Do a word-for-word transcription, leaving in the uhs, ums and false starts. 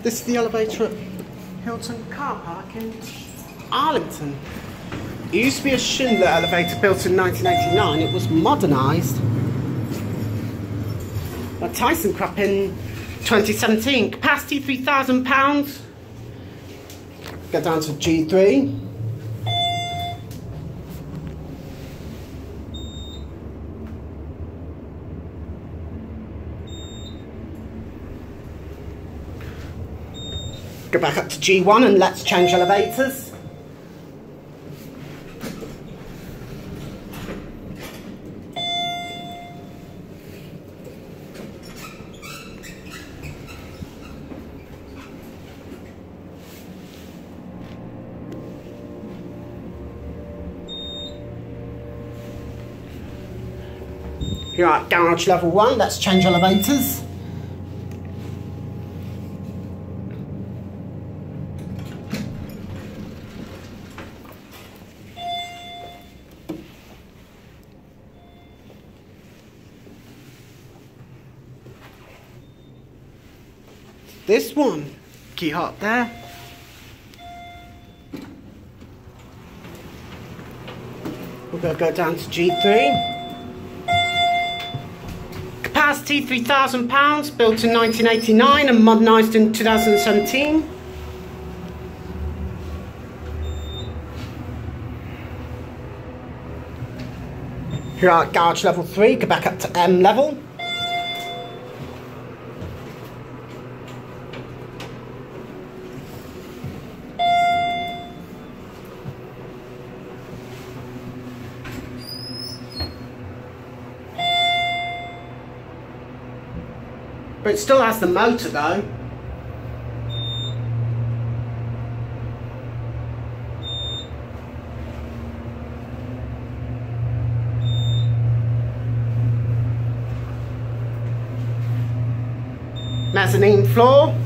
This is the elevator at Hilton car park in Arlington. It used to be a Schindler elevator built in nineteen eighty-nine. It was modernised by ThyssenKrupp in twenty seventeen. Capacity three thousand pounds. Go down to G three. Go back up to G one and let's change elevators. You're at garage level one, let's change elevators. This one, key hop there. We're going to go down to G three. Capacity three thousand pounds, built in nineteen eighty-nine and modernised in two thousand seventeen. Here are garage level three, go back up to M level. But it still has the motor though. Mezzanine floor.